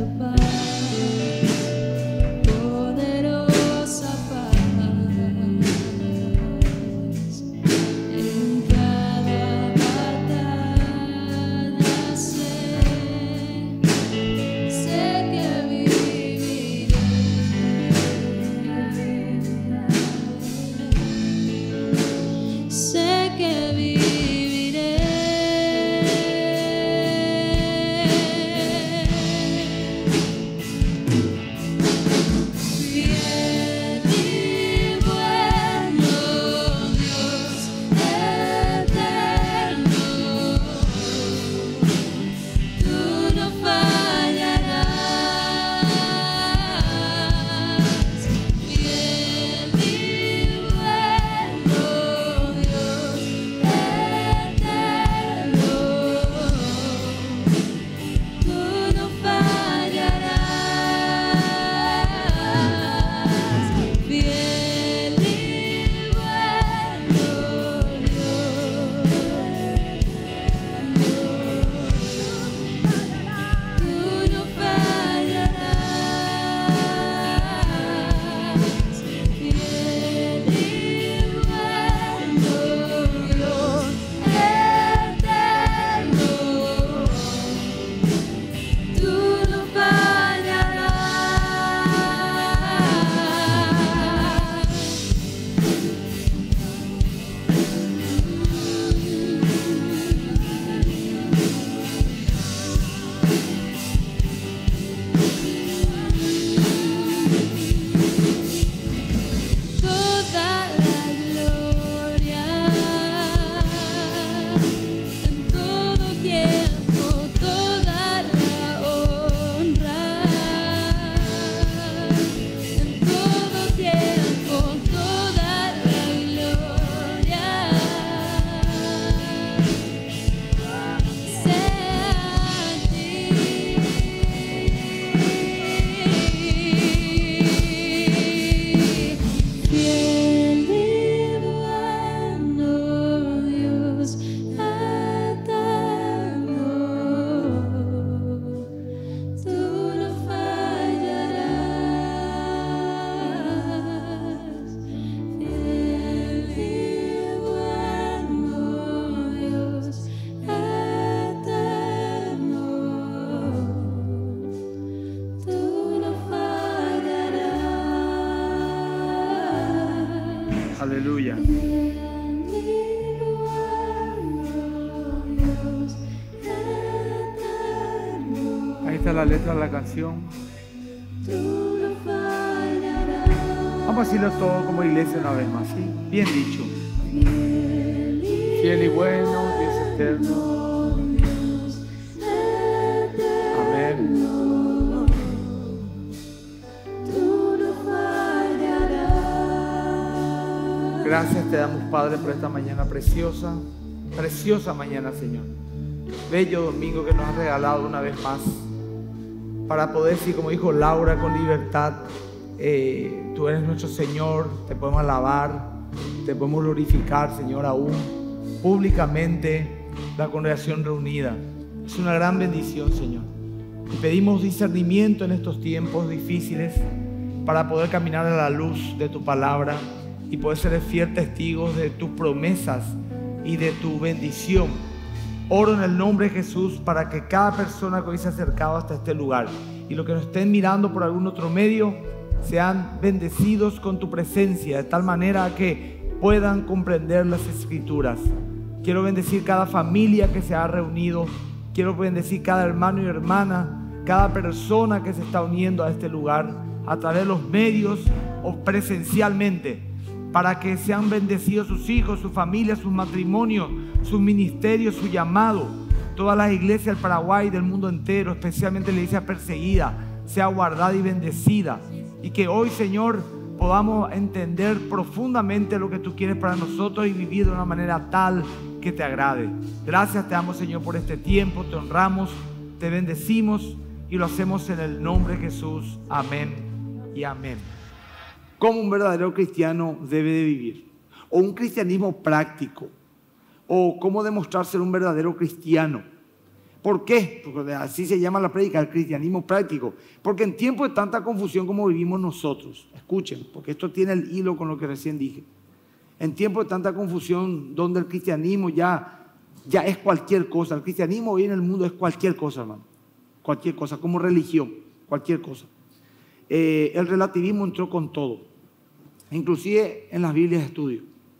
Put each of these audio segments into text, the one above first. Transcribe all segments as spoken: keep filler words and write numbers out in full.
Aleluya. Ahí está la letra de la canción. Vamos a decirlo todo como iglesia una vez más, ¿sí? Bien dicho. Fiel y bueno, Dios eterno. Amén. Gracias te damos, Padre, por esta mañana preciosa, preciosa mañana, Señor. Bello domingo que nos has regalado una vez más, para poder decir, como dijo Laura, con libertad, eh, tú eres nuestro Señor, te podemos alabar, te podemos glorificar, Señor, aún públicamente, la congregación reunida. Es una gran bendición, Señor. Y pedimos discernimiento en estos tiempos difíciles para poder caminar a la luz de tu palabra y poder ser fiel testigos de tus promesas y de tu bendición. Oro en el nombre de Jesús para que cada persona que hoy se ha acercado hasta este lugar y los que nos estén mirando por algún otro medio sean bendecidos con tu presencia, de tal manera que puedan comprender las Escrituras. Quiero bendecir cada familia que se ha reunido. Quiero bendecir cada hermano y hermana, cada persona que se está uniendo a este lugar a través de los medios o presencialmente, para que sean bendecidos sus hijos, su familia, sus matrimonios, sus ministerios, su llamado. Todas las iglesias del Paraguay y del mundo entero, especialmente la iglesia perseguida, sea guardada y bendecida. Y que hoy, Señor, podamos entender profundamente lo que tú quieres para nosotros y vivir de una manera tal que te agrade. Gracias te damos, Señor, por este tiempo. Te honramos, te bendecimos y lo hacemos en el nombre de Jesús. Amén y amén. ¿Cómo un verdadero cristiano debe de vivir? O un cristianismo práctico. O cómo demostrar ser un verdadero cristiano. ¿Por qué? Porque así se llama la prédica, el cristianismo práctico. Porque en tiempos de tanta confusión como vivimos nosotros, escuchen, porque esto tiene el hilo con lo que recién dije. En tiempos de tanta confusión, donde el cristianismo ya, ya es cualquier cosa. El cristianismo hoy en el mundo es cualquier cosa, hermano. Cualquier cosa, como religión, cualquier cosa. Eh, el relativismo entró con todo, inclusive en las Biblias de estudio.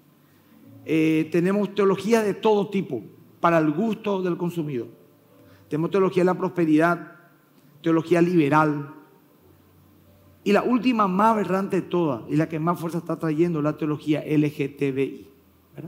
Eh, tenemos teología de todo tipo, para el gusto del consumidor. Tenemos teología de la prosperidad, teología liberal. Y la última más aberrante de todas, y la que más fuerza está trayendo, la teología L G T B I, ¿verdad?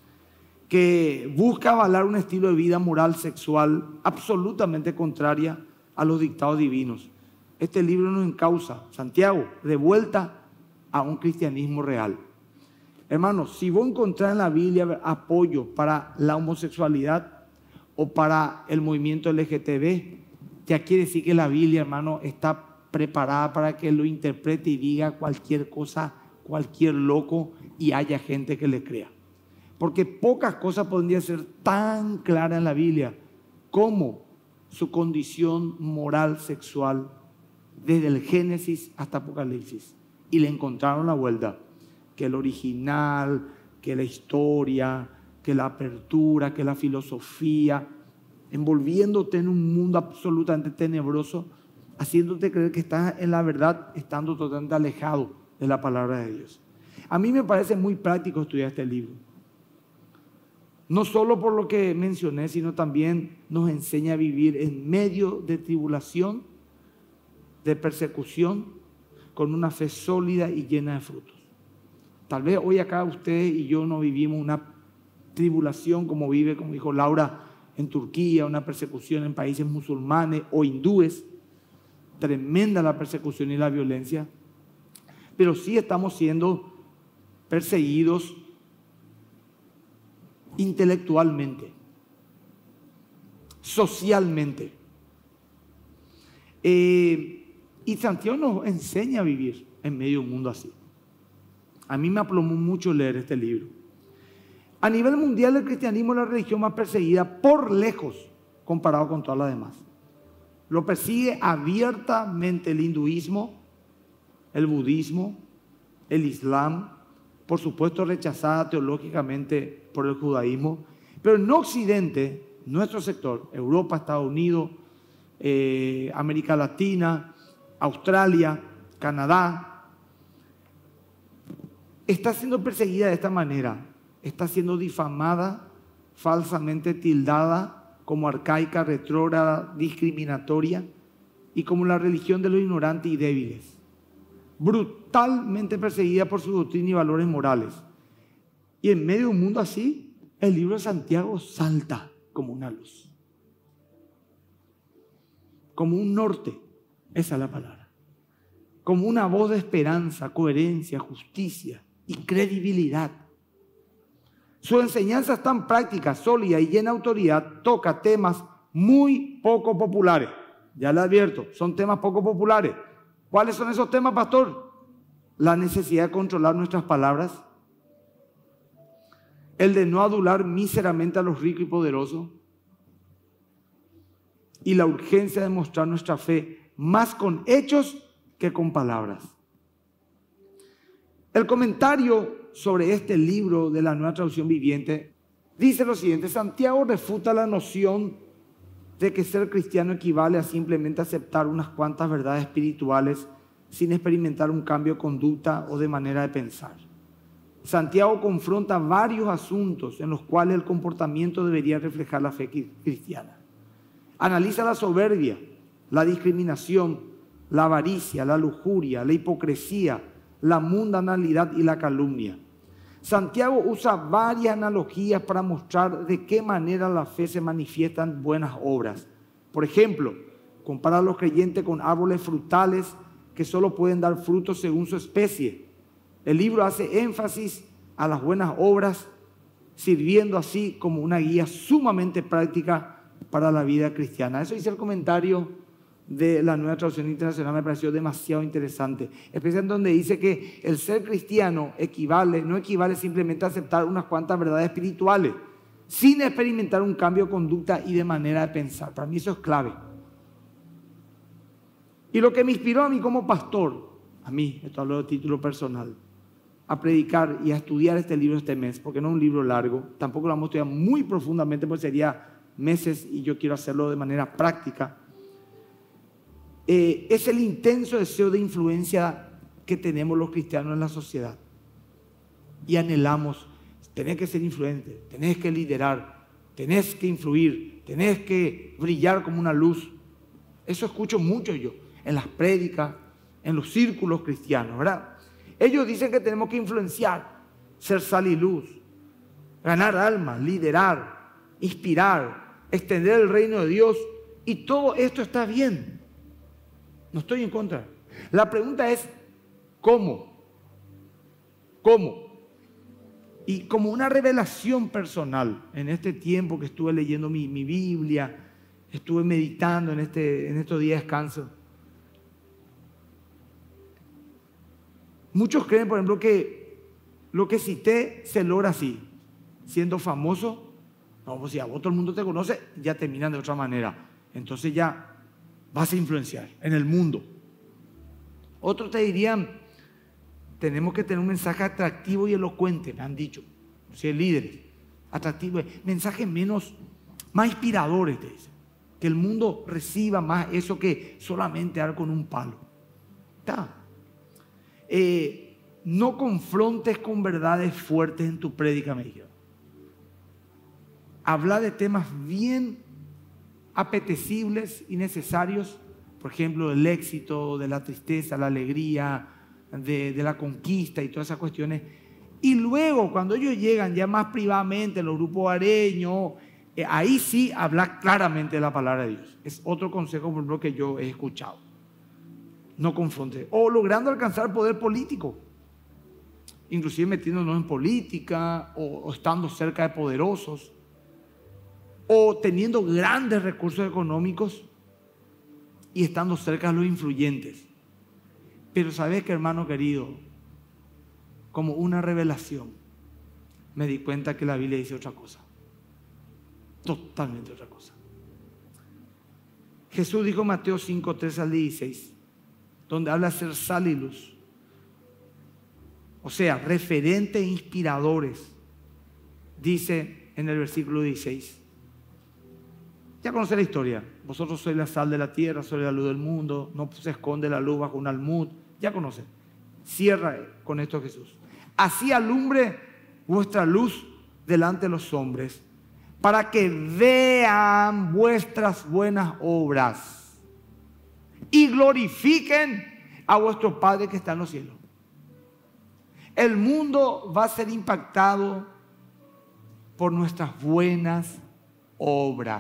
Que busca avalar un estilo de vida moral sexual absolutamente contraria a los dictados divinos. Este libro nos encausa, Santiago, de vuelta a un cristianismo real. Hermanos, si vos encontrás en la Biblia apoyo para la homosexualidad o para el movimiento L G T B, ya quiere decir que la Biblia, hermano, está preparada para que lo interprete y diga cualquier cosa, cualquier loco, y haya gente que le crea. Porque pocas cosas podrían ser tan claras en la Biblia como su condición moral sexual desde el Génesis hasta Apocalipsis. Y le encontraron la vuelta, que el original, que la historia, que la apertura, que la filosofía, envolviéndote en un mundo absolutamente tenebroso, haciéndote creer que estás en la verdad, estando totalmente alejado de la palabra de Dios. A mí me parece muy práctico estudiar este libro. No solo por lo que mencioné, sino también nos enseña a vivir en medio de tribulación, de persecución, con una fe sólida y llena de frutos. Tal vez hoy acá ustedes y yo no vivimos una tribulación como vive, como dijo Laura, en Turquía, una persecución en países musulmanes o hindúes. Tremenda la persecución y la violencia, pero sí estamos siendo perseguidos intelectualmente, socialmente. Eh, y Santiago nos enseña a vivir en medio de un mundo así. A mí me aplomó mucho leer este libro. A nivel mundial, el cristianismo es la religión más perseguida por lejos comparado con todas las demás. Lo persigue abiertamente el hinduismo, el budismo, el islam, por supuesto rechazada teológicamente por el judaísmo, pero en Occidente, nuestro sector, Europa, Estados Unidos, eh, América Latina, Australia, Canadá, está siendo perseguida de esta manera, está siendo difamada, falsamente tildada como arcaica, retrógrada, discriminatoria y como la religión de los ignorantes y débiles, brutalmente perseguida por su doctrina y valores morales. Y en medio de un mundo así, el libro de Santiago salta como una luz, como un norte, esa es la palabra, como una voz de esperanza, coherencia, justicia y credibilidad. Su enseñanza es tan práctica, sólida y llena de autoridad, toca temas muy poco populares. Ya le advierto, son temas poco populares. ¿Cuáles son esos temas, pastor? La necesidad de controlar nuestras palabras, el de no adular míseramente a los ricos y poderosos, y la urgencia de mostrar nuestra fe más con hechos que con palabras. El comentario sobre este libro de la Nueva Traducción Viviente dice lo siguiente: Santiago refuta la noción de que ser cristiano equivale a simplemente aceptar unas cuantas verdades espirituales sin experimentar un cambio de conducta o de manera de pensar. Santiago confronta varios asuntos en los cuales el comportamiento debería reflejar la fe cristiana. Analiza la soberbia, la discriminación, la avaricia, la lujuria, la hipocresía, la mundanalidad y la calumnia. Santiago usa varias analogías para mostrar de qué manera la fe se manifiesta en buenas obras. Por ejemplo, compara a los creyentes con árboles frutales que solo pueden dar frutos según su especie. El libro hace énfasis a las buenas obras, sirviendo así como una guía sumamente práctica para la vida cristiana. Eso dice el comentario de la Nueva Traducción Internacional, me pareció demasiado interesante, especialmente donde dice que el ser cristiano equivale, no equivale simplemente a aceptar unas cuantas verdades espirituales, sin experimentar un cambio de conducta y de manera de pensar. Para mí eso es clave. Y lo que me inspiró a mí como pastor, a mí, esto hablo de título personal, a predicar y a estudiar este libro este mes, porque no es un libro largo, tampoco lo vamos a estudiar muy profundamente, porque sería meses y yo quiero hacerlo de manera práctica. Eh, es el intenso deseo de influencia que tenemos los cristianos en la sociedad. Y anhelamos, tenés que ser influente, tenés que liderar, tenés que influir, tenés que brillar como una luz. Eso escucho mucho yo, en las prédicas, en los círculos cristianos, ¿verdad? Ellos dicen que tenemos que influenciar, ser sal y luz, ganar almas, liderar, inspirar, extender el reino de Dios. Y todo esto está bien. No estoy en contra. La pregunta es, ¿cómo? ¿Cómo? Y como una revelación personal, en este tiempo que estuve leyendo mi, mi Biblia, estuve meditando en, este, en estos días de descanso. Muchos creen, por ejemplo, que lo que cité se logra así, siendo famoso. No, pues si a vos todo el mundo te conoce, ya te miran de otra manera. Entonces ya vas a influenciar en el mundo. Otros te dirían, tenemos que tener un mensaje atractivo y elocuente, me han dicho, si es líder, atractivo, mensajes menos, más inspiradores, te dicen, que el mundo reciba más eso que solamente dar con un palo. Está. Eh, no confrontes con verdades fuertes en tu prédica, me dijeron. Habla de temas bien apetecibles y necesarios, por ejemplo, del éxito, de la tristeza, la alegría, de, de la conquista y todas esas cuestiones. Y luego, cuando ellos llegan ya más privadamente, en los grupos areños, eh, ahí sí habla claramente de la palabra de Dios. Es otro consejo, por ejemplo, que yo he escuchado. No confronte. O logrando alcanzar poder político, inclusive metiéndonos en política, o, o estando cerca de poderosos, o teniendo grandes recursos económicos y estando cerca de los influyentes. Pero sabes que, hermano querido, como una revelación, me di cuenta que la Biblia dice otra cosa, totalmente otra cosa. Jesús dijo en Mateo cinco, tres al dieciséis, donde habla de ser sal y luz, o sea, referentes e inspiradores. Dice en el versículo dieciséis, ya conoce la historia, vosotros sois la sal de la tierra, sois la luz del mundo, no se esconde la luz bajo un almud, ya conocen. Cierra con esto Jesús. Así alumbre vuestra luz delante de los hombres, para que vean vuestras buenas obras y glorifiquen a vuestro Padre que está en los cielos. El mundo va a ser impactado por nuestras buenas obras.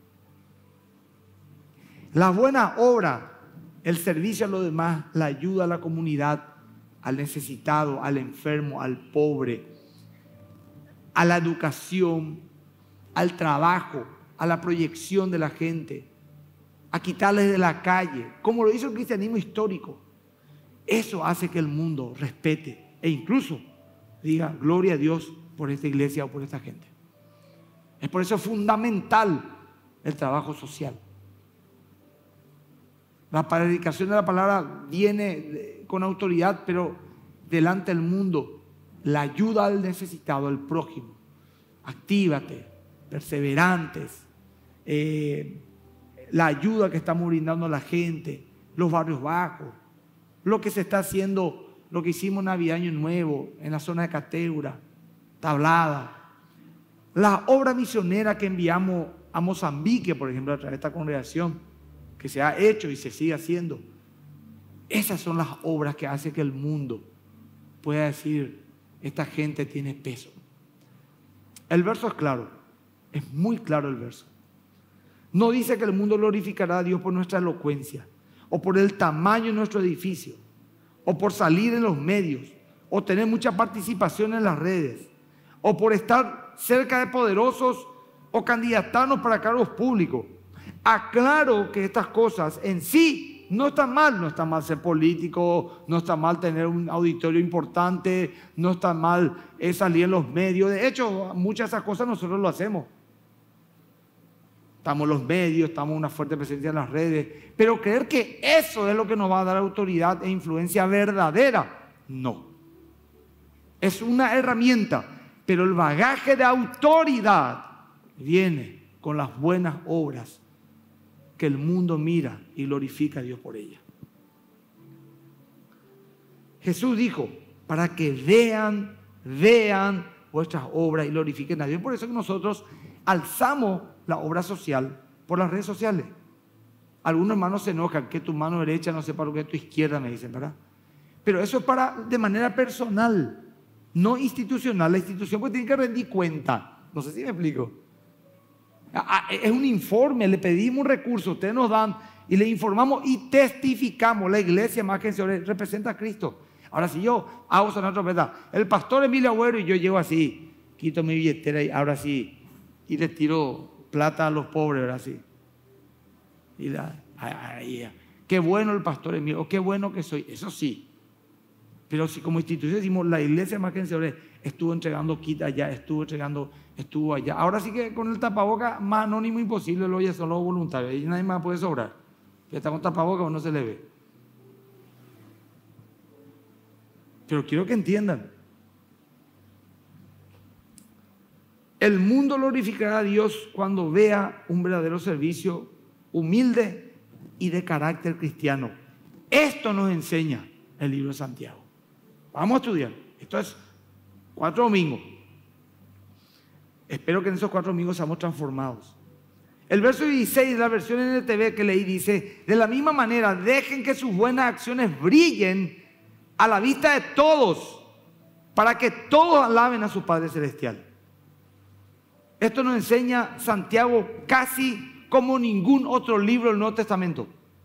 Las buenas obras, el servicio a los demás, la ayuda a la comunidad, al necesitado, al enfermo, al pobre, a la educación, al trabajo, a la proyección de la gente, a quitarles de la calle, como lo hizo el cristianismo histórico. Eso hace que el mundo respete e incluso diga gloria a Dios por esta iglesia o por esta gente. Es por eso fundamental el trabajo social. La predicación de la palabra viene con autoridad, pero delante del mundo, la ayuda al necesitado, al prójimo. Actívate, perseverantes, eh, la ayuda que estamos brindando a la gente, los barrios bajos, lo que se está haciendo, lo que hicimos Navidad, Año Nuevo, en la zona de Cateura, Tablada, la obra misionera que enviamos a Mozambique, por ejemplo, a través de esta congregación, que se ha hecho y se sigue haciendo. Esas son las obras que hacen que el mundo pueda decir, esta gente tiene peso. El verso es claro, es muy claro el verso. No dice que el mundo glorificará a Dios por nuestra elocuencia, o por el tamaño de nuestro edificio, o por salir en los medios, o tener mucha participación en las redes, o por estar cerca de poderosos, o candidatarnos para cargos públicos. Aclaro que estas cosas en sí no está mal, no está mal ser político, no está mal tener un auditorio importante, no está mal eh, salir en los medios. De hecho, muchas de esas cosas nosotros lo hacemos. Estamos en los medios, estamos en una fuerte presencia en las redes, pero creer que eso es lo que nos va a dar autoridad e influencia verdadera, no. Es una herramienta, pero el bagaje de autoridad viene con las buenas obras que el mundo mira y glorifica a Dios por ellas. Jesús dijo, para que vean, vean vuestras obras y glorifiquen a Dios. Por eso que nosotros alzamos la obra social por las redes sociales. Algunos hermanos se enojan que tu mano derecha no sepa lo que es tu izquierda, me dicen, ¿verdad? Pero eso es para, de manera personal, no institucional. La institución pues tiene que rendir cuenta. No sé si me explico. Es un informe, le pedimos un recurso, ustedes nos dan y le informamos y testificamos. La iglesia, más que se representa a Cristo. Ahora, si yo hago sonar trompeta, el pastor Emilio Agüero y yo llego así, quito mi billetera y ahora sí, y le tiro plata a los pobres, ahora sí. Y la, ay, ay, qué bueno el pastor Emilio, qué bueno que soy, eso sí. Pero si como institución decimos, la iglesia más que se estuvo entregando kit allá, estuvo entregando, estuvo allá. Ahora sí que con el tapaboca más anónimo imposible, lo oye solo voluntario, y nadie más puede sobrar. Ya está con tapaboca o no se le ve. Pero quiero que entiendan. El mundo glorificará a Dios cuando vea un verdadero servicio humilde y de carácter cristiano. Esto nos enseña el libro de Santiago. Vamos a estudiar. Esto es cuatro domingos. Espero que en esos cuatro domingos seamos transformados. El verso dieciséis de la versión N T V que leí dice, de la misma manera, dejen que sus buenas acciones brillen a la vista de todos, para que todos alaben a su Padre Celestial. Esto nos enseña Santiago casi como ningún otro libro del Nuevo Testamento.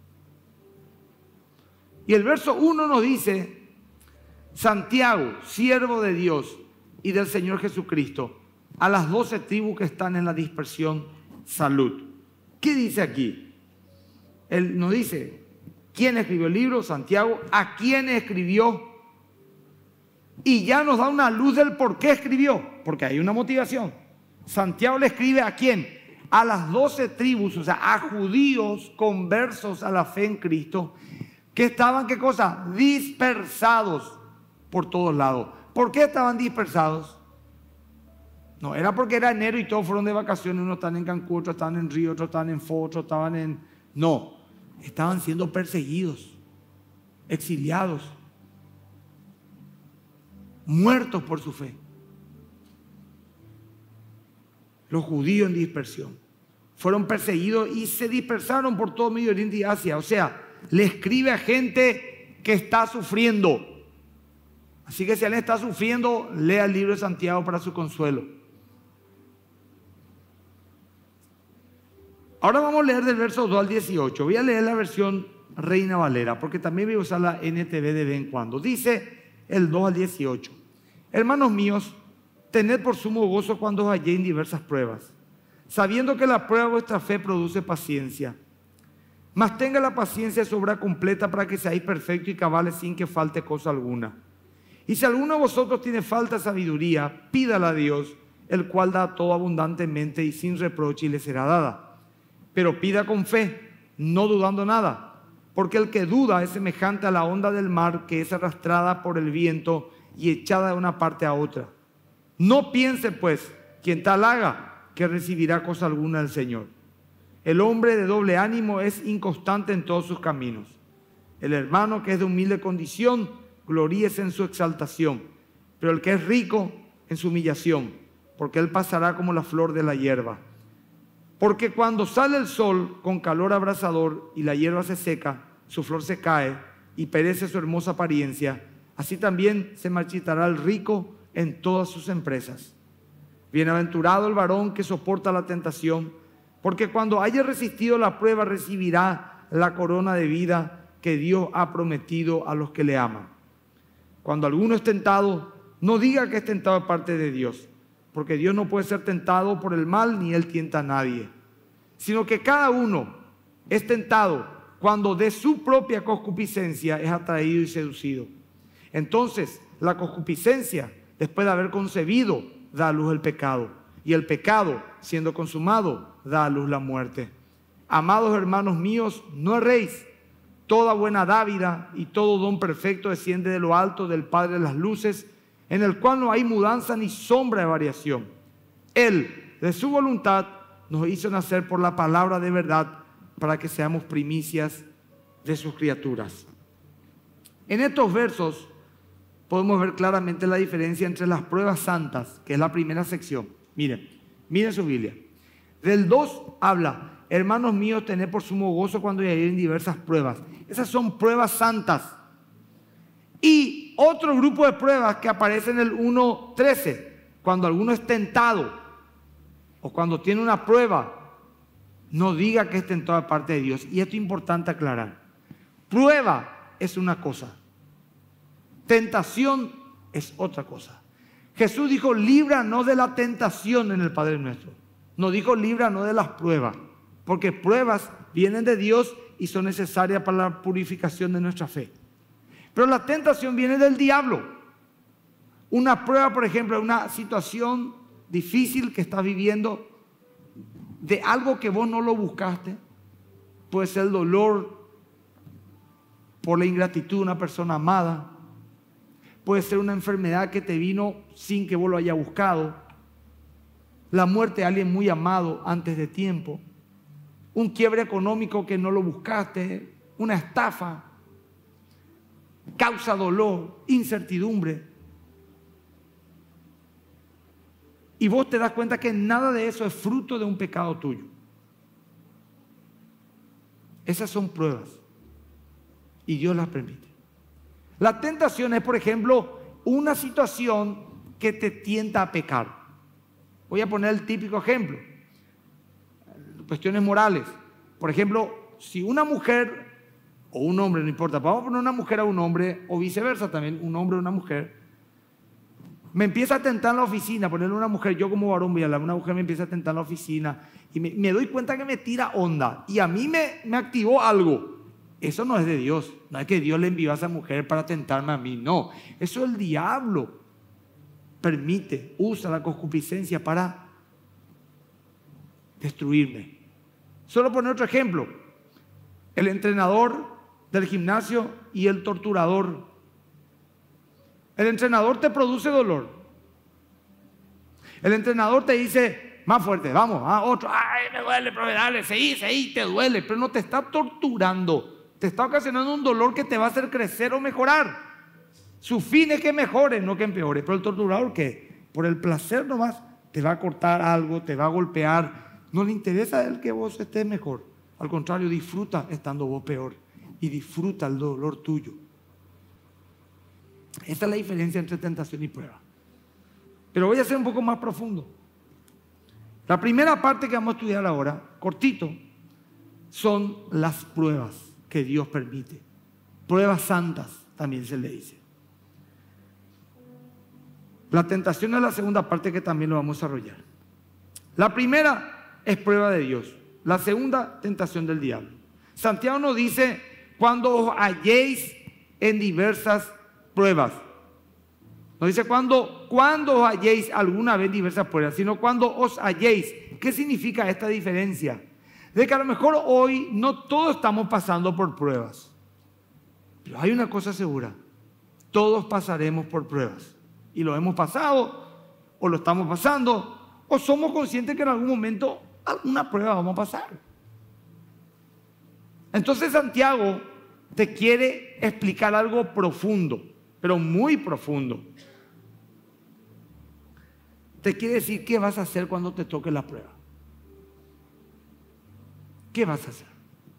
Y el verso uno nos dice, Santiago, siervo de Dios y del Señor Jesucristo, a las doce tribus que están en la dispersión, salud. ¿Qué dice aquí? Él nos dice, ¿quién escribió el libro? Santiago. ¿A quién escribió? Y ya nos da una luz del por qué escribió, porque hay una motivación. Santiago le escribe ¿a quién? A las doce tribus, o sea, a judíos conversos a la fe en Cristo, que estaban, ¿qué cosa? Dispersados por todos lados. ¿Por qué estaban dispersados? No, era porque era enero y todos fueron de vacaciones, unos están en Cancún, otros están en Río, otros están en Fo, otros estaban en... No, estaban siendo perseguidos, exiliados, muertos por su fe. Los judíos en dispersión fueron perseguidos y se dispersaron por todo Medio Oriente y Asia. O sea, le escribe a gente que está sufriendo. Así que si alguien está sufriendo, lea el libro de Santiago para su consuelo. Ahora vamos a leer del verso dos al dieciocho. Voy a leer la versión Reina Valera, porque también voy a usar la N T V de vez en cuando. Dice el dos al dieciocho. Hermanos míos, tened por sumo gozo cuando os halléis en diversas pruebas, sabiendo que la prueba de vuestra fe produce paciencia. Mas tenga la paciencia su obra completa para que seáis perfectos y cabales sin que falte cosa alguna. Y si alguno de vosotros tiene falta de sabiduría, pídala a Dios, el cual da todo abundantemente y sin reproche y le será dada. Pero pida con fe, no dudando nada, porque el que duda es semejante a la onda del mar que es arrastrada por el viento y echada de una parte a otra. No piense pues quien tal haga que recibirá cosa alguna del Señor. El hombre de doble ánimo es inconstante en todos sus caminos. El hermano que es de humilde condición, gloríese en su exaltación, pero el que es rico en su humillación, porque él pasará como la flor de la hierba. Porque cuando sale el sol con calor abrasador y la hierba se seca, su flor se cae y perece su hermosa apariencia, así también se marchitará el rico en todas sus empresas. Bienaventurado el varón que soporta la tentación, porque cuando haya resistido la prueba recibirá la corona de vida que Dios ha prometido a los que le aman. Cuando alguno es tentado, no diga que es tentado de parte de Dios, porque Dios no puede ser tentado por el mal, ni Él tienta a nadie, sino que cada uno es tentado cuando de su propia concupiscencia es atraído y seducido. Entonces, la concupiscencia, después de haber concebido, da a luz el pecado. Y el pecado, siendo consumado, da a luz la muerte. Amados hermanos míos, no erréis. Toda buena dádiva y todo don perfecto desciende de lo alto del Padre de las luces, en el cual no hay mudanza ni sombra de variación. Él, de su voluntad, nos hizo nacer por la palabra de verdad, para que seamos primicias de sus criaturas. En estos versos podemos ver claramente la diferencia entre las pruebas santas, que es la primera sección. Miren, miren su Biblia. Del dos habla: hermanos míos, tened por sumo gozo cuando hayáis en diversas pruebas. Esas son pruebas santas. Y otro grupo de pruebas que aparece en el uno trece, cuando alguno es tentado o cuando tiene una prueba, no diga que es tentado de parte de Dios. Y esto es importante aclarar. Prueba es una cosa, tentación es otra cosa. Jesús dijo: líbranos de la tentación en el Padre Nuestro. No dijo líbranos de las pruebas, porque pruebas vienen de Dios y son necesarias para la purificación de nuestra fe. Pero la tentación viene del diablo. Una prueba, por ejemplo, una situación difícil que estás viviendo, de algo que vos no lo buscaste. Puede ser el dolor por la ingratitud de una persona amada. Puede ser una enfermedad que te vino sin que vos lo hayas buscado. La muerte de alguien muy amado antes de tiempo. Un quiebre económico que no lo buscaste. Una estafa. Causa dolor, incertidumbre. Y vos te das cuenta que nada de eso es fruto de un pecado tuyo. Esas son pruebas. Y Dios las permite. La tentación es, por ejemplo, una situación que te tienta a pecar. Voy a poner el típico ejemplo. Cuestiones morales. Por ejemplo, si una mujer o un hombre, no importa, vamos a poner una mujer a un hombre, o viceversa también, un hombre a una mujer, me empieza a tentar en la oficina, ponerle una mujer, yo como varón voy a hablar, una mujer me empieza a tentar en la oficina y me, me doy cuenta que me tira onda y a mí me, me activó algo. Eso no es de Dios, no es que Dios le envió a esa mujer para tentarme a mí, no, eso el diablo permite, usa la concupiscencia para destruirme. Solo poner otro ejemplo, el entrenador del gimnasio y el torturador. El entrenador te produce dolor. El entrenador te dice: más fuerte, vamos, ah, otro, ay, me duele, pero dale, seguí, seguí, te duele, pero no te está torturando, te está ocasionando un dolor que te va a hacer crecer o mejorar. Su fin es que mejores, no que empeores. Pero el torturador, ¿qué? Por el placer nomás, te va a cortar algo, te va a golpear. No le interesa a él que vos estés mejor. Al contrario, disfruta estando vos peor y disfruta el dolor tuyo. Esta es la diferencia entre tentación y prueba. Pero voy a ser un poco más profundo. La primera parte que vamos a estudiar ahora, cortito, son las pruebas que Dios permite. Pruebas santas también se le dice. La tentación es la segunda parte que también lo vamos a desarrollar. La primera es prueba de Dios. La segunda, tentación del diablo. Santiago nos dice: cuando os halléis en diversas pruebas. No dice cuando, cuando os halléis alguna vez diversas pruebas, sino cuando os halléis. ¿Qué significa esta diferencia? De que a lo mejor hoy no todos estamos pasando por pruebas. Pero hay una cosa segura: todos pasaremos por pruebas. Y lo hemos pasado, o lo estamos pasando, o somos conscientes que en algún momento alguna prueba vamos a pasar. Entonces Santiago te quiere explicar algo profundo, pero muy profundo. Te quiere decir qué vas a hacer cuando te toque la prueba. ¿Qué vas a hacer?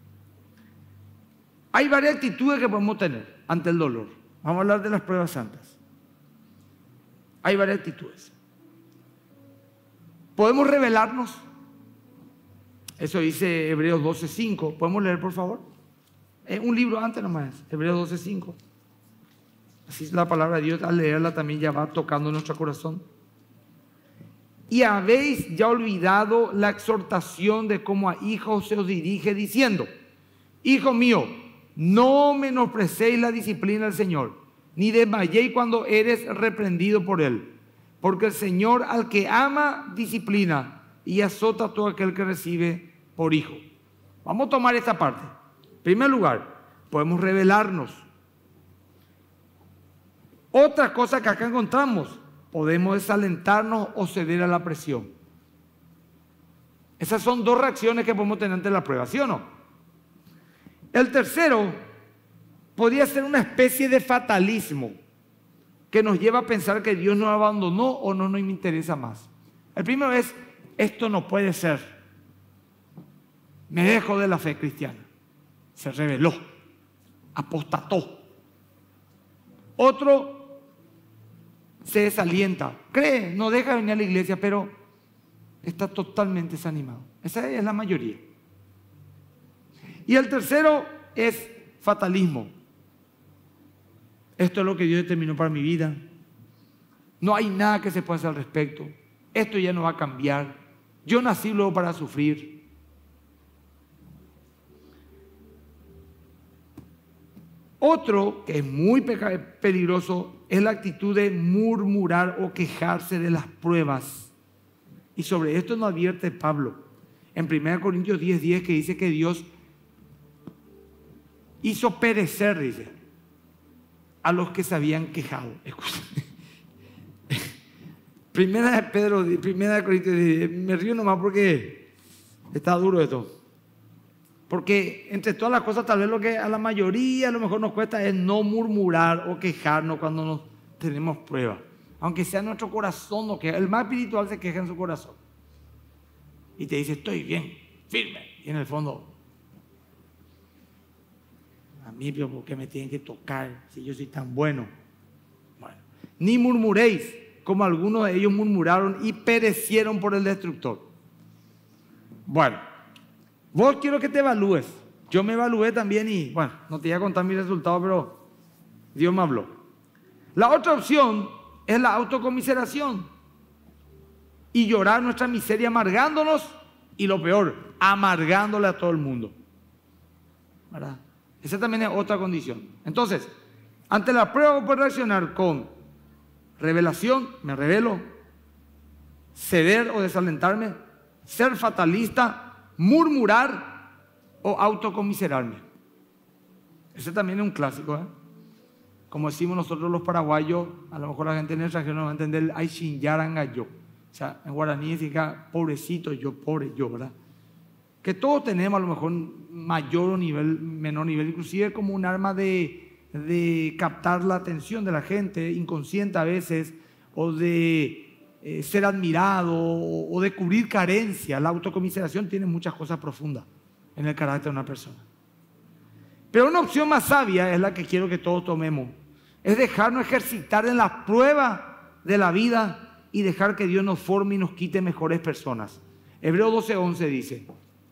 Hay varias actitudes que podemos tener ante el dolor. Vamos a hablar de las pruebas santas. Hay varias actitudes. Podemos rebelarnos. Eso dice Hebreos doce cinco. ¿Podemos leer, por favor? Eh, un libro antes nomás, Hebreos doce cinco. Así es la palabra de Dios, al leerla también ya va tocando nuestro corazón. Y habéis ya olvidado la exhortación de cómo a hijos se os dirige diciendo: Hijo mío, no menosprecéis la disciplina del Señor, ni desmayéis cuando eres reprendido por Él. Porque el Señor al que ama, disciplina y azota a todo aquel que recibe por hijo. Vamos a tomar esta parte. En primer lugar, podemos rebelarnos. Otra cosa que acá encontramos, podemos desalentarnos o ceder a la presión. Esas son dos reacciones que podemos tener ante la prueba, ¿sí o no? El tercero podría ser una especie de fatalismo que nos lleva a pensar que Dios nos abandonó o no nos interesa más. El primero es, esto no puede ser. Me dejo de la fe cristiana. Se rebeló, apostató. Otro se desalienta, cree, no deja de venir a la iglesia, pero está totalmente desanimado. Esa es la mayoría. Y el tercero es fatalismo. Esto es lo que Dios determinó para mi vida. No hay nada que se pueda hacer al respecto. Esto ya no va a cambiar. Yo nací luego para sufrir. Otro que es muy peligroso es la actitud de murmurar o quejarse de las pruebas. Y sobre esto nos advierte Pablo en primera Corintios diez, diez, que dice que Dios hizo perecer, dice, a los que se habían quejado. Primera de Pedro, primera de Corintios, me río nomás porque está duro esto. Porque entre todas las cosas, tal vez lo que a la mayoría a lo mejor nos cuesta es no murmurar o quejarnos cuando nos tenemos pruebas. Aunque sea nuestro corazón, no queja. El más espiritual se queja en su corazón. Y te dice, estoy bien, firme. Y en el fondo, a mí, pero ¿por qué me tienen que tocar si yo soy tan bueno? Bueno, ni murmuréis, como algunos de ellos murmuraron y perecieron por el destructor. Bueno, vos quiero que te evalúes. Yo me evalué también y, bueno, no te voy a contar mis resultados, pero Dios me habló. La otra opción es la autocomiseración y llorar nuestra miseria amargándonos y lo peor, amargándole a todo el mundo. ¿Verdad? Esa también es otra condición. Entonces, ante la prueba puedo reaccionar con revelación, me revelo, ceder o desalentarme, ser fatalista, murmurar o autocomiserarme. Ese también es un clásico, ¿eh? Como decimos nosotros los paraguayos, a lo mejor la gente en el extranjero no va a entender el Aishinyarangayo. O sea, en guaraní significa pobrecito yo, pobre yo, ¿verdad? Que todos tenemos a lo mejor mayor o nivel, menor nivel, inclusive como un arma de, de captar la atención de la gente, inconsciente a veces, o de eh, ser admirado, o, o de cubrir carencias. La autocomiseración tiene muchas cosas profundas en el carácter de una persona. Pero una opción más sabia es la que quiero que todos tomemos. Es dejarnos ejercitar en la prueba de la vida y dejar que Dios nos forme y nos quite mejores personas. Hebreos doce, once dice.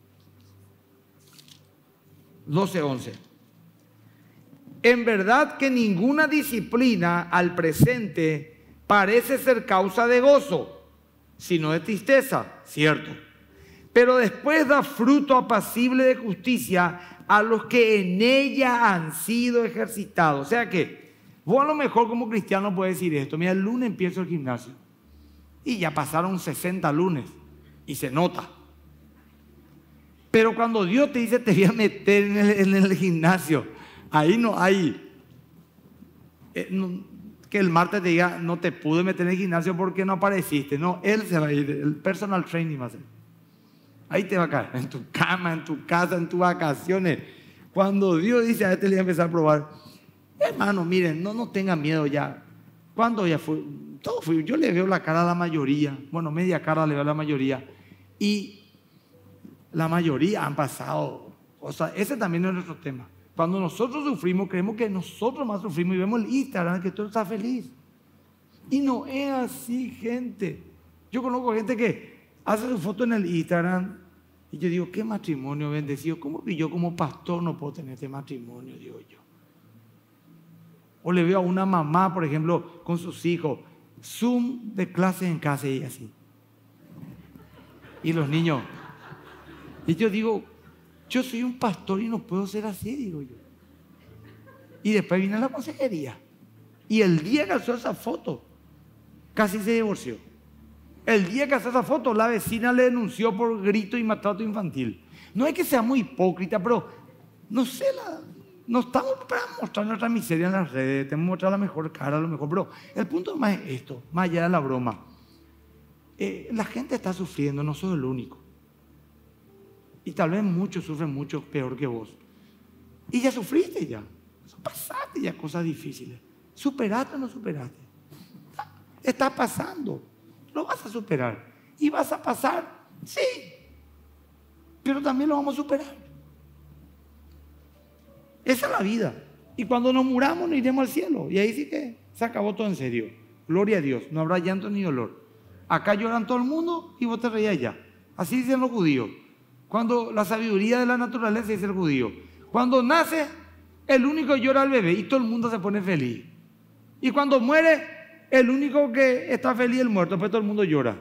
doce, once. En verdad que ninguna disciplina al presente parece ser causa de gozo, sino de tristeza, cierto. Pero después da fruto apacible de justicia a los que en ella han sido ejercitados. O sea que vos a lo mejor como cristiano puedes decir esto. Mira, el lunes empiezo el gimnasio y ya pasaron sesenta lunes y se nota. Pero cuando Dios te dice te voy a meter en el, en el gimnasio, ahí no hay eh, no, que el martes te diga no te pude meter en el gimnasio porque no apareciste. No, Él se va a ir, el personal training va a ser. Ahí te va a caer, en tu cama, en tu casa, en tus vacaciones. Cuando Dios dice a este le voy a empezar a probar. Hermano, miren, no, no tengan miedo ya. ¿Cuándo ya fue? Todo fue. Yo le veo la cara a la mayoría. Bueno, media cara le veo a la mayoría. Y la mayoría han pasado cosas. Ese también es nuestro tema. Cuando nosotros sufrimos, creemos que nosotros más sufrimos y vemos el Instagram que todo está feliz. Y no es así, gente. Yo conozco gente que hace su foto en el Instagram y yo digo, qué matrimonio bendecido. ¿Cómo que yo como pastor no puedo tener este matrimonio? Digo yo. O le veo a una mamá, por ejemplo, con sus hijos, Zoom de clases en casa y así. Y los niños. Y yo digo, Yo soy un pastor y no puedo ser así, digo yo. Y después vine a la consejería. Y el día que alzó esa foto, casi se divorció. El día que alzó esa foto, la vecina le denunció por grito y maltrato infantil. No es que sea muy hipócrita, pero no sé, la, no estamos para mostrar nuestra miseria en las redes, tenemos que mostrar la mejor cara, lo mejor. Pero el punto más es esto, más allá de la broma. Eh, la gente está sufriendo, no soy el único. Y tal vez muchos sufren mucho peor que vos. Y ya sufriste ya. Pasaste ya cosas difíciles. ¿Superaste o no superaste? Está pasando. Lo vas a superar. ¿Y vas a pasar? Sí. Pero también lo vamos a superar. Esa es la vida. Y cuando nos muramos nos iremos al cielo. Y ahí sí que se acabó todo en serio. Gloria a Dios. No habrá llanto ni dolor. Acá lloran todo el mundo y vos te reías allá. Así dicen los judíos. Cuando la sabiduría de la naturaleza dice el judío. Cuando nace, el único que llora al bebé y todo el mundo se pone feliz. Y cuando muere, el único que está feliz es el muerto, pues todo el mundo llora.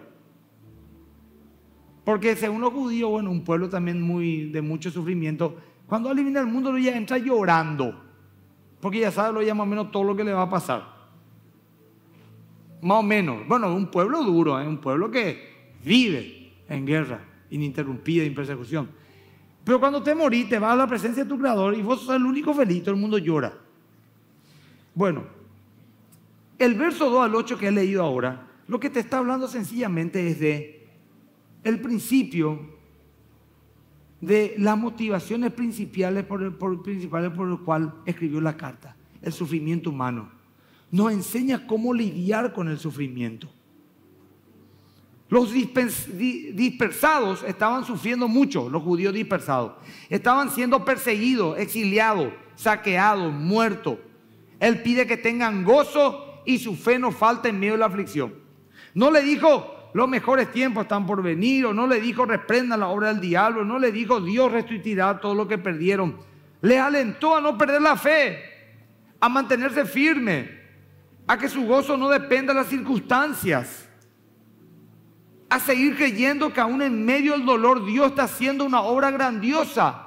Porque según los judíos, bueno, un pueblo también muy, de mucho sufrimiento, cuando alguien viene al mundo lo ya entra llorando. Porque ya sabe lo ya más o menos todo lo que le va a pasar. Más o menos. Bueno, un pueblo duro, ¿eh? Un pueblo que vive en guerra ininterrumpida, en persecución. Pero cuando te morís, te vas a la presencia de tu Creador y vos sos el único feliz, todo el mundo llora. Bueno, el verso dos al ocho que he leído ahora, lo que te está hablando sencillamente es de el principio de las motivaciones principales por el, por, principales por el cual escribió la carta, el sufrimiento humano. Nos enseña cómo lidiar con el sufrimiento. Los dispersados estaban sufriendo mucho, los judíos dispersados. Estaban siendo perseguidos, exiliados, saqueados, muertos. Él pide que tengan gozo y su fe no falte en medio de la aflicción. No le dijo, los mejores tiempos están por venir, o no le dijo, reprendan la obra del diablo, no le dijo, Dios restituirá todo lo que perdieron. Les alentó a no perder la fe, a mantenerse firme, a que su gozo no dependa de las circunstancias, a seguir creyendo que aún en medio del dolor Dios está haciendo una obra grandiosa.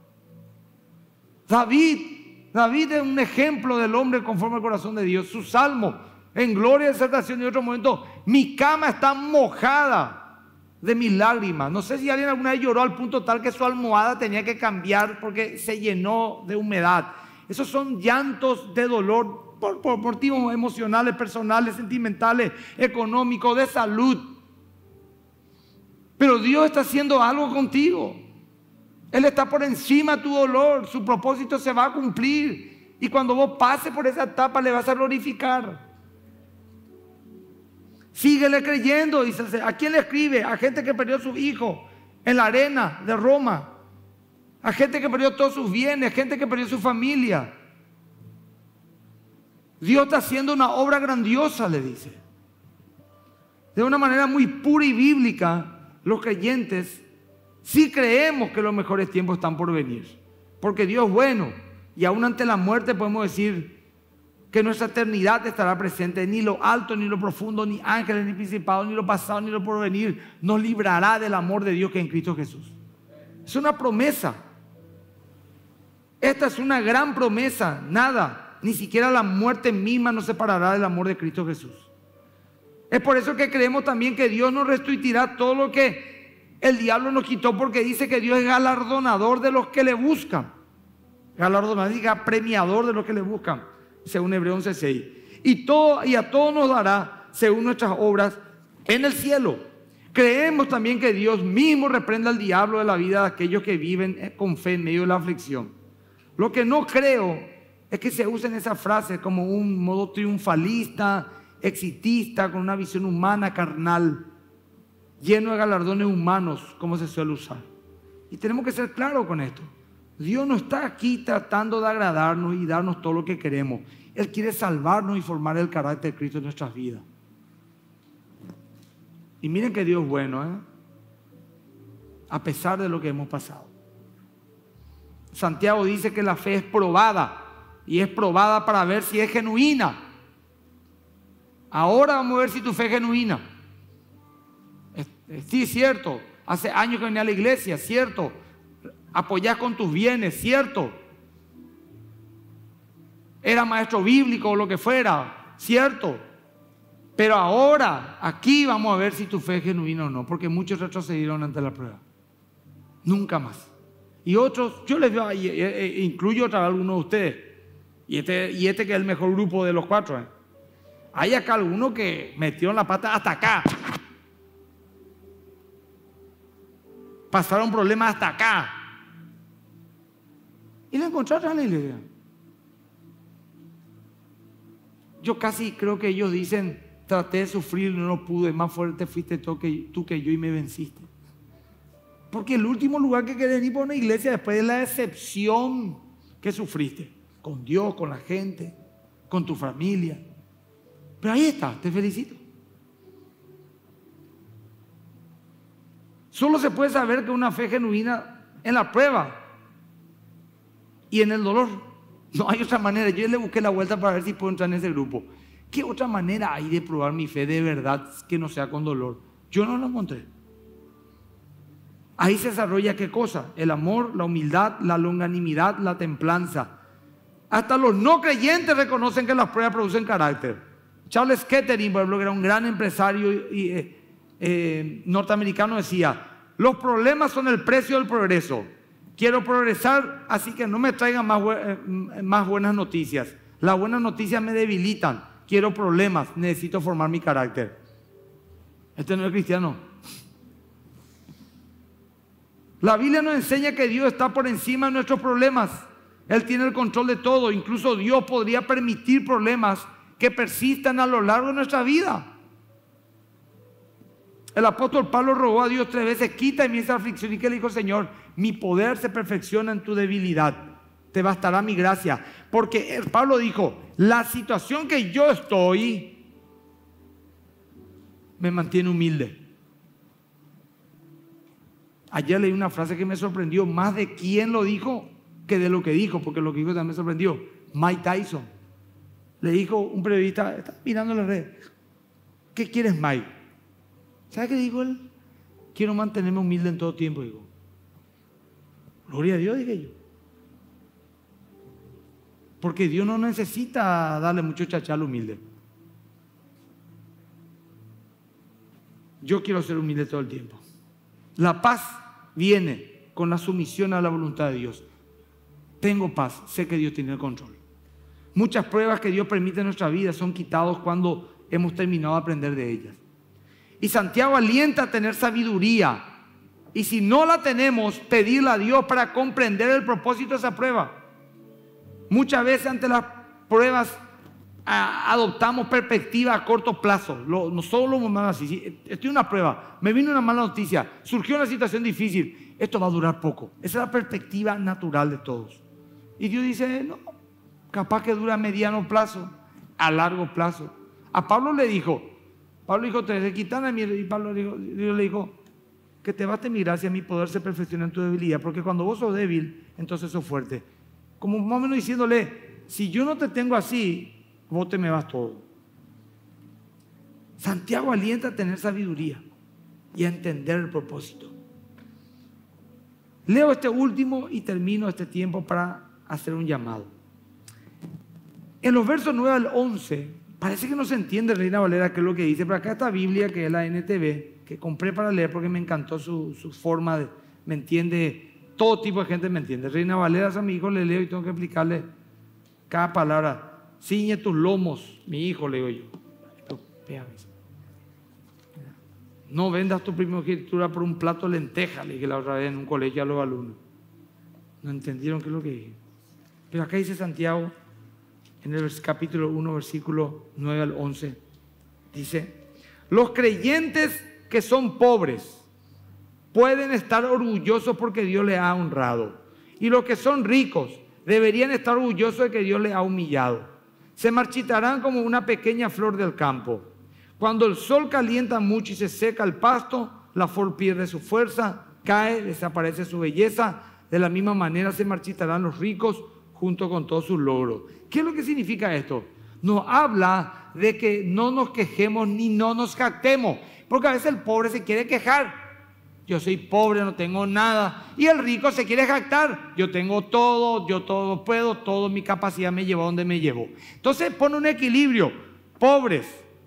David, David es un ejemplo del hombre conforme al corazón de Dios. Su salmo, en gloria, exaltación y otro momento, mi cama está mojada de mis lágrimas. No sé si alguien alguna vez lloró al punto tal que su almohada tenía que cambiar porque se llenó de humedad. Esos son llantos de dolor por, por motivos emocionales, personales, sentimentales, económicos, de salud. Pero Dios está haciendo algo contigo. Él está por encima de tu dolor. Su propósito se va a cumplir. Y cuando vos pases por esa etapa, le vas a glorificar. Síguele creyendo. Dice, ¿a quién le escribe? A gente que perdió a su hijo en la arena de Roma. A gente que perdió todos sus bienes. Gente que perdió su familia. Dios está haciendo una obra grandiosa, le dice. De una manera muy pura y bíblica. Los creyentes sí creemos que los mejores tiempos están por venir, porque Dios es bueno, y aún ante la muerte podemos decir que nuestra eternidad estará presente. Ni lo alto, ni lo profundo, ni ángeles, ni principados, ni lo pasado, ni lo porvenir nos librará del amor de Dios que es en Cristo Jesús. Es una promesa. Esta es una gran promesa. Nada, ni siquiera la muerte misma nos separará del amor de Cristo Jesús. Es por eso que creemos también que Dios nos restituirá todo lo que el diablo nos quitó, porque dice que Dios es galardonador de los que le buscan. Galardonador, diga, premiador de los que le buscan, según Hebreos once seis. Y, todo, y a todos nos dará según nuestras obras en el cielo. Creemos también que Dios mismo reprende al diablo de la vida de aquellos que viven con fe en medio de la aflicción. Lo que no creo es que se usen esas frases como un modo triunfalista, exitista, con una visión humana, carnal, lleno de galardones humanos, como se suele usar. Y tenemos que ser claros con esto. Dios no está aquí tratando de agradarnos y darnos todo lo que queremos. Él quiere salvarnos y formar el carácter de Cristo en nuestras vidas. Y miren que Dios es bueno, ¿eh? A pesar de lo que hemos pasado. Santiago dice que la fe es probada, y es probada para ver si es genuina. Ahora vamos a ver si tu fe es genuina. Sí, es cierto. Hace años que venía a la iglesia, cierto. apoyás con tus bienes, cierto. Era maestro bíblico o lo que fuera, cierto. Pero ahora, aquí vamos a ver si tu fe es genuina o no, porque muchos retrocedieron ante la prueba. Nunca más. Y otros, yo les veo, incluyo otra vez a algunos de ustedes, y este, y este que es el mejor grupo de los cuatro. ¿eh? Hay acá algunos que metieron la pata hasta acá. Pasaron problemas hasta acá. Y la encontraron en la iglesia. Yo casi creo que ellos dicen, traté de sufrir, no lo pude, más fuerte fuiste tú que, tú que yo y me venciste. Porque el último lugar que querés ir por una iglesia después de la decepción que sufriste, con Dios, con la gente, con tu familia. Pero ahí está, te felicito. Solo se puede saber que una fe genuina en la prueba y en el dolor. No hay otra manera. Yo le busqué la vuelta para ver si puedo entrar en ese grupo. ¿Qué otra manera hay de probar mi fe de verdad que no sea con dolor? Yo no lo encontré. Ahí se desarrolla ¿qué cosa? El amor, la humildad, la longanimidad, la templanza. Hasta los no creyentes reconocen que las pruebas producen carácter. Charles Kettering, por ejemplo, que era un gran empresario y, eh, eh, norteamericano, decía: los problemas son el precio del progreso. Quiero progresar, así que no me traigan más, bu más buenas noticias. Las buenas noticias me debilitan. Quiero problemas, necesito formar mi carácter. Este no es cristiano. La Biblia nos enseña que Dios está por encima de nuestros problemas. Él tiene el control de todo. Incluso Dios podría permitir problemas que persistan a lo largo de nuestra vida. El apóstol Pablo rogó a Dios tres veces: quita de mí esa aflicción. ¿Y qué le dijo? Señor, mi poder se perfecciona en tu debilidad. Te bastará mi gracia. Porque Pablo dijo: la situación que yo estoy me mantiene humilde. Ayer leí una frase que me sorprendió más de quién lo dijo que de lo que dijo, porque lo que dijo también me sorprendió. Mike Tyson le dijo un periodista, está mirando la red: ¿qué quieres, Mike? ¿Sabe qué dijo él? Quiero mantenerme humilde en todo tiempo. Digo, gloria a Dios, dije yo. Porque Dios no necesita darle mucho chachá al humilde. Yo quiero ser humilde todo el tiempo. La paz viene con la sumisión a la voluntad de Dios. Tengo paz, sé que Dios tiene el control. Muchas pruebas que Dios permite en nuestra vida son quitadas cuando hemos terminado de aprender de ellas. Y Santiago alienta a tener sabiduría. Y si no la tenemos, pedirle a Dios para comprender el propósito de esa prueba. Muchas veces ante las pruebas a, adoptamos perspectiva a corto plazo. Lo, no solo lo más así. Si estoy en una prueba, me vino una mala noticia, surgió una situación difícil, esto va a durar poco. Esa es la perspectiva natural de todos. Y Dios dice, no, capaz que dura a mediano plazo, a largo plazo. A Pablo le dijo, Pablo dijo, te quitan a mí, y Pablo le dijo, Dios le dijo, que te baste mi gracia, mi poder se perfecciona en tu debilidad, porque cuando vos sos débil, entonces sos fuerte. Como más o menos diciéndole, si yo no te tengo así, vos te me vas todo. Santiago alienta a tener sabiduría y a entender el propósito. Leo este último y termino este tiempo para hacer un llamado. En los versos nueve al once, parece que no se entiende, Reina Valera, qué es lo que dice, pero acá está Biblia, que es la N T V, que compré para leer porque me encantó su, su forma de, me entiende. Todo tipo de gente me entiende. Reina Valera, a mi hijo le leo y tengo que explicarle cada palabra. Ciñe tus lomos, mi hijo, le digo yo. No vendas tu primogenitura por un plato de lentejas, le dije la otra vez en un colegio a los alumnos. No entendieron qué es lo que dije. Pero acá dice Santiago, en el capítulo uno, versículo nueve al once, dice: los creyentes que son pobres pueden estar orgullosos porque Dios les ha honrado. Y los que son ricos deberían estar orgullosos de que Dios les ha humillado. Se marchitarán como una pequeña flor del campo. Cuando el sol calienta mucho y se seca el pasto, la flor pierde su fuerza, cae, desaparece su belleza. De la misma manera se marchitarán los ricos junto con todos sus logros. ¿Qué es lo que significa esto? Nos habla de que no nos quejemos ni no nos jactemos. Porque a veces el pobre se quiere quejar. yo soy pobre, no tengo nada. Y el rico se quiere jactar, yo tengo todo, yo todo puedo, toda mi capacidad me llevó a donde me llevó. Entonces pone un equilibrio. Pobres,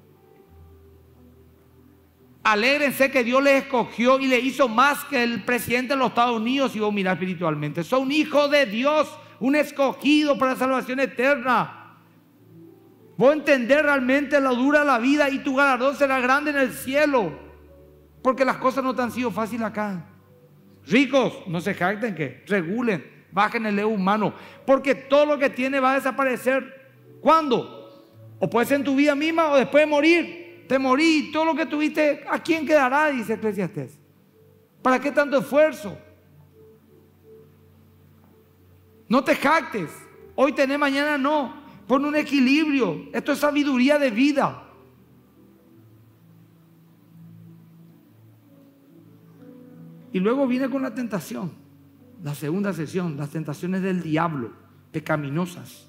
alégrense que Dios les escogió y le hizo más que el presidente de los Estados Unidos, y vos mirás espiritualmente. Son un hijo de Dios, un escogido para la salvación eterna. Vos entender realmente la dura la vida y tu galardón será grande en el cielo. Porque las cosas no te han sido fáciles acá. Ricos, no se jacten, que regulen, bajen el ego humano. Porque todo lo que tiene va a desaparecer. ¿Cuándo? O puede ser en tu vida misma o después de morir. Te morí, todo lo que tuviste, ¿a quién quedará? Dice Eclesiastés. ¿Para qué tanto esfuerzo? No te jactes. Hoy tenés, mañana no. Pon un equilibrio. Esto es sabiduría de vida. Y luego viene con la tentación. La segunda sesión, las tentaciones del diablo, pecaminosas.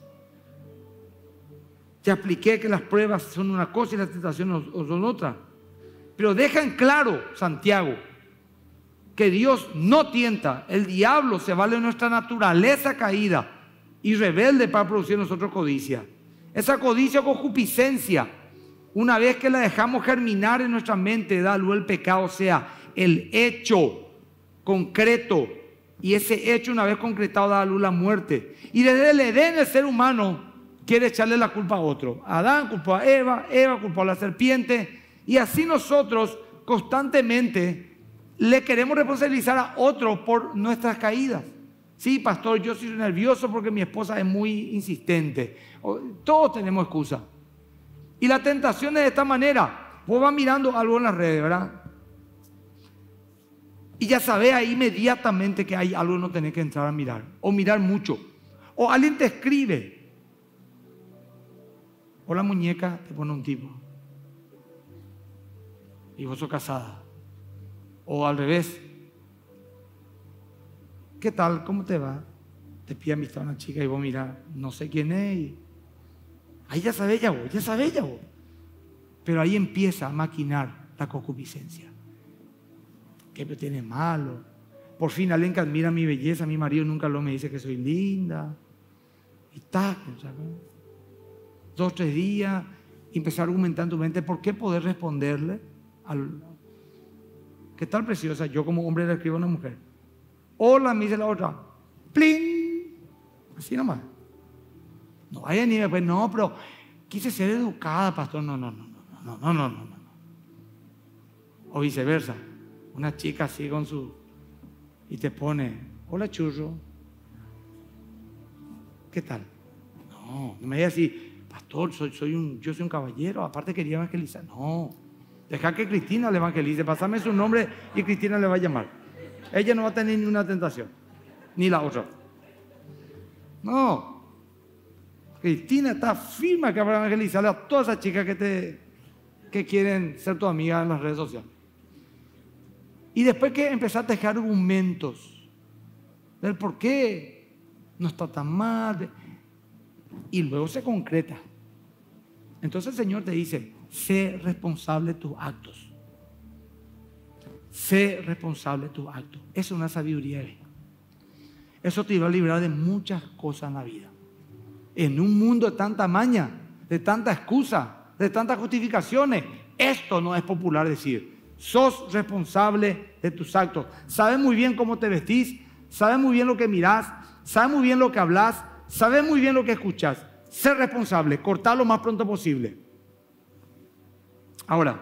Te expliqué que las pruebas son una cosa y las tentaciones son otra. Pero deja en claro, Santiago, que Dios no tienta. El diablo se vale de nuestra naturaleza caída y rebelde para producir en nosotros codicia. Esa codicia o concupiscencia, una vez que la dejamos germinar en nuestra mente, da luz el pecado, o sea, el hecho concreto. Y ese hecho, una vez concretado, da a luz la muerte. Y desde el Edén, el ser humano quiere echarle la culpa a otro. Adán culpó a Eva, Eva culpó a la serpiente. Y así nosotros constantemente le queremos responsabilizar a otros por nuestras caídas. Sí, pastor, yo soy nervioso porque mi esposa es muy insistente. Todos tenemos excusa. Y la tentación es de esta manera. Vos vas mirando algo en las redes, ¿verdad? Y ya sabés ahí inmediatamente que hay algo que no tenés que entrar a mirar. O mirar mucho. O alguien te escribe. O la muñeca te pone un tipo. Y vos sos casada. O al revés. ¿Qué tal? ¿Cómo te va? Te pide amistad a una chica y vos mirás, no sé quién es. Y ahí ya sabés ya vos, ya sabés ya vos. Pero ahí empieza a maquinar la concupiscencia. ¿Qué me tiene malo? Por fin alguien que admira mi belleza, mi marido nunca lo me dice que soy linda. Y está, ¿sabes? Dos, tres días, y empezar a argumentar en tu mente por qué poder responderle al... ¿Qué tal, preciosa? Yo como hombre le escribo a una mujer. Hola, me dice la otra. ¡Pling! Así nomás. No vaya ni después, no, pero quise ser educada, pastor. No, no, no, no, no, no, no, no, no. O viceversa. Una chica así con su... Y te pone, hola, churro. ¿Qué tal? No, no me digas así, pastor, soy, soy un, yo soy un caballero, aparte quería evangelizar. No, deja que Cristina le evangelice, pásame su nombre y Cristina le va a llamar. Ella no va a tener ni una tentación, ni la otra. No, Cristina está firme que va a evangelizarle a todas esas chicas que, te, que quieren ser tu amiga en las redes sociales. Y después que empezaste a dejar argumentos del por qué no está tan mal, y luego se concreta. Entonces el Señor te dice, sé responsable de tus actos. Sé responsable de tus actos. Eso es una sabiduría de vida. Eso te va a librar de muchas cosas en la vida. En un mundo de tanta maña, de tanta excusa, de tantas justificaciones, esto no es popular decir. Sos responsable de tus actos. Sabes muy bien cómo te vestís, sabes muy bien lo que mirás, sabes muy bien lo que hablas, sabes muy bien lo que escuchás. Sé responsable, cortar lo más pronto posible. Ahora,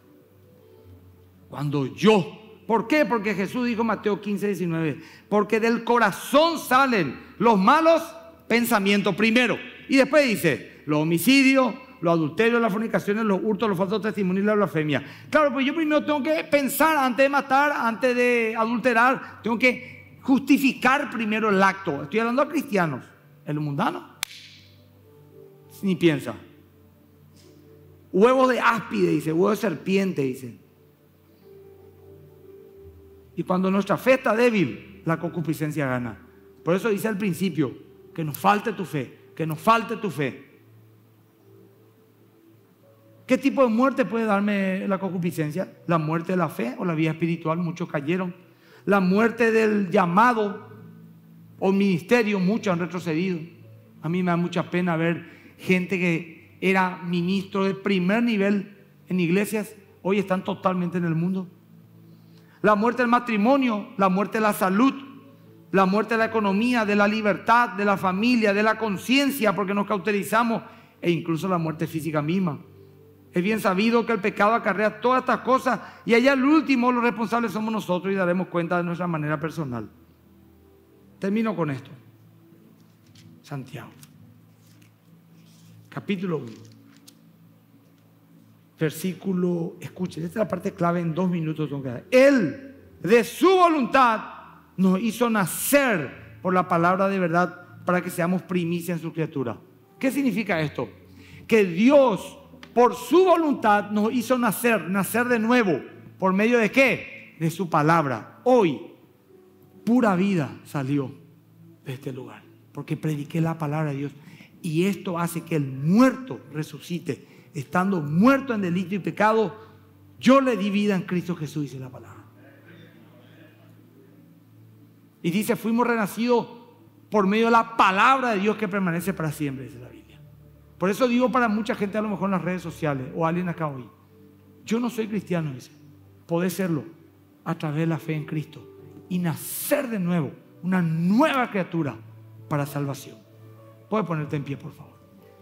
cuando yo, ¿por qué? Porque Jesús dijo en Mateo quince, diecinueve, porque del corazón salen los malos pensamientos primero. Y después dice, los homicidios, los adulterios, las fornicaciones, los hurtos, los falsos testimonios y la blasfemia. Claro, pues yo primero tengo que pensar antes de matar, antes de adulterar, tengo que justificar primero el acto. Estoy hablando a cristianos, el mundano ni piensa. Huevos de áspide, dice, huevo de serpiente, dice. Y cuando nuestra fe está débil, la concupiscencia gana. Por eso dice al principio, que nos falte tu fe, que nos falte tu fe. ¿Qué tipo de muerte puede darme la concupiscencia? La muerte de la fe o la vida espiritual, muchos cayeron. La muerte del llamado o ministerio, muchos han retrocedido. A mí me da mucha pena ver gente que era ministro de primer nivel en iglesias, hoy están totalmente en el mundo. La muerte del matrimonio, la muerte de la salud, la muerte de la economía, de la libertad, de la familia, de la conciencia, porque nos cauterizamos, e incluso la muerte física misma. Es bien sabido que el pecado acarrea todas estas cosas y allá al último los responsables somos nosotros y daremos cuenta de nuestra manera personal. Termino con esto. Santiago, capítulo uno, versículo, escuchen, esta es la parte clave, en dos minutos tengo que dar. Él, de su voluntad, nos hizo nacer por la palabra de verdad para que seamos primicia en su criatura. ¿Qué significa esto? Que Dios, por su voluntad, nos hizo nacer, nacer de nuevo. ¿Por medio de qué? De su palabra. Hoy, pura vida salió de este lugar, porque prediqué la palabra de Dios. Y esto hace que el muerto resucite. Estando muerto en delito y pecado, yo le di vida en Cristo Jesús, dice la palabra. Y dice, fuimos renacidos por medio de la palabra de Dios que permanece para siempre, dice la Biblia. Por eso digo para mucha gente, a lo mejor en las redes sociales, o alguien acá hoy, yo no soy cristiano, dice. Podés serlo a través de la fe en Cristo y nacer de nuevo, una nueva criatura para salvación. Puedes ponerte en pie, por favor.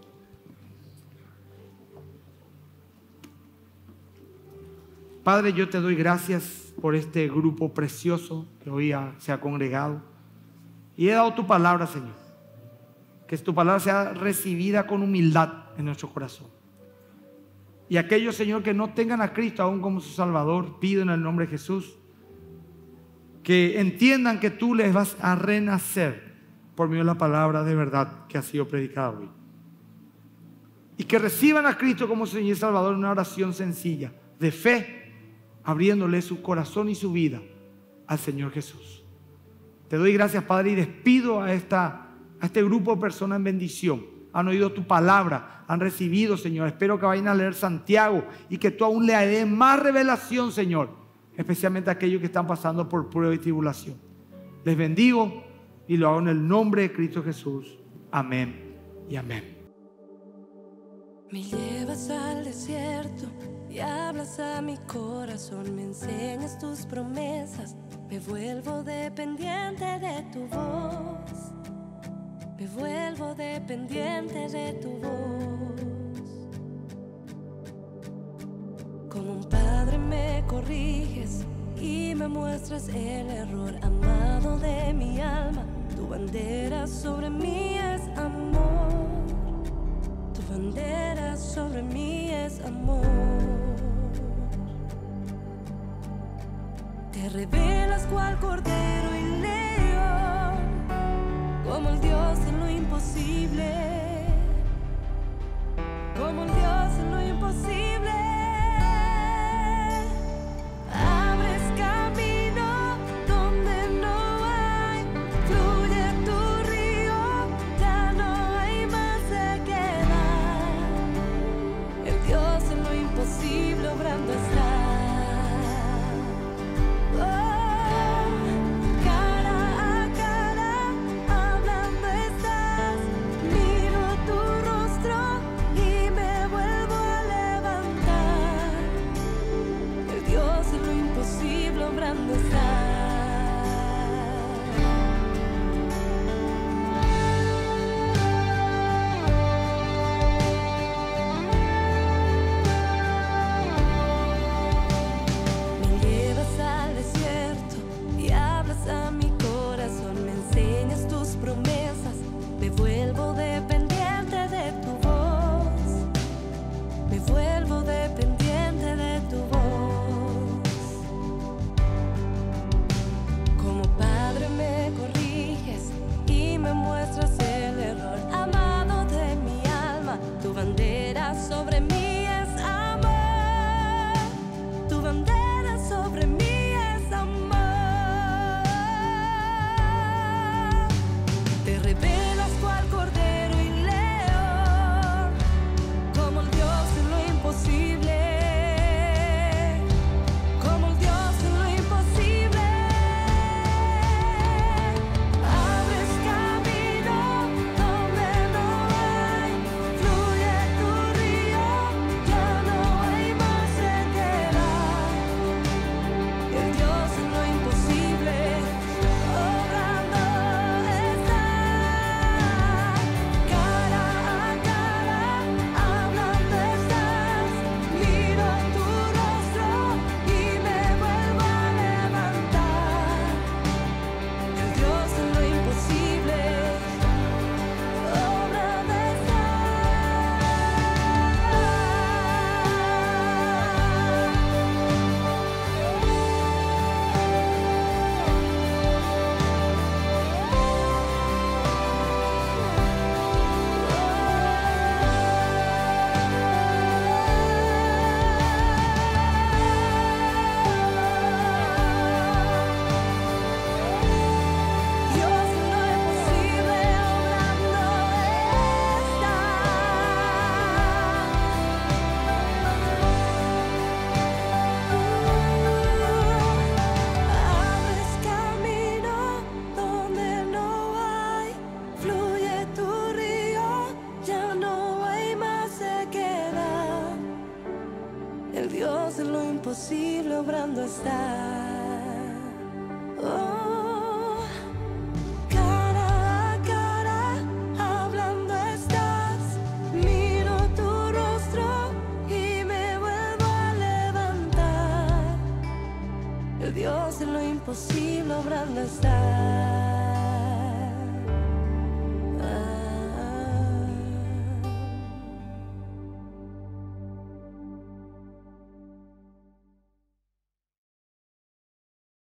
Padre, yo te doy gracias por este grupo precioso que hoy ha, se ha congregado. Y he dado tu palabra, Señor. Que tu palabra sea recibida con humildad en nuestro corazón. Y aquellos, Señor, que no tengan a Cristo aún como su Salvador, pido en el nombre de Jesús, que entiendan que tú les vas a renacer por medio de la palabra de verdad que ha sido predicada hoy. Y que reciban a Cristo como Señor y Salvador en una oración sencilla, de fe, abriéndole su corazón y su vida al Señor Jesús. Te doy gracias, Padre, y despido a, esta, a este grupo de personas en bendición. Han oído tu palabra, han recibido, Señor. Espero que vayan a leer Santiago y que tú aún le des más revelación, Señor, especialmente a aquellos que están pasando por prueba y tribulación. Les bendigo y lo hago en el nombre de Cristo Jesús. Amén y amén. Me llevas al desierto y hablas a mi corazón, me enseñas tus promesas, me vuelvo dependiente de tu voz, me vuelvo dependiente de tu voz. Como un padre me corriges y me muestras el error, amado de mi alma, tu bandera sobre mí es amor. Tu bandera sobre mí es amor. Te revelas cual cordero y león, como el Dios en lo imposible, como el Dios en lo imposible. Abres camino donde no hay, fluye tu río, ya no hay más sequedad. El Dios en lo imposible obrando está. Imposible. obrando está. Oh, cara a cara, hablando estás. Miro tu rostro y me vuelvo a levantar. El Dios en lo imposible obrando está.